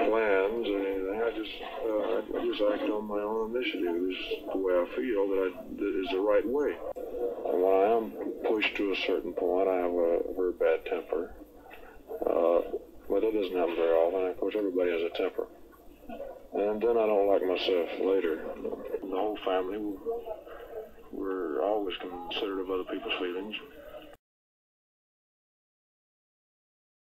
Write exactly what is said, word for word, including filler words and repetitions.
plans or anything. I just, uh, I, I just act on my own initiative. This is the way I feel that, I, that is the right way. And when I am pushed to a certain point, I have a very bad temper. Uh, but that doesn't happen very often. Of course, everybody has a temper. And then I don't like myself later. The whole family, we're always considerate of other people's feelings.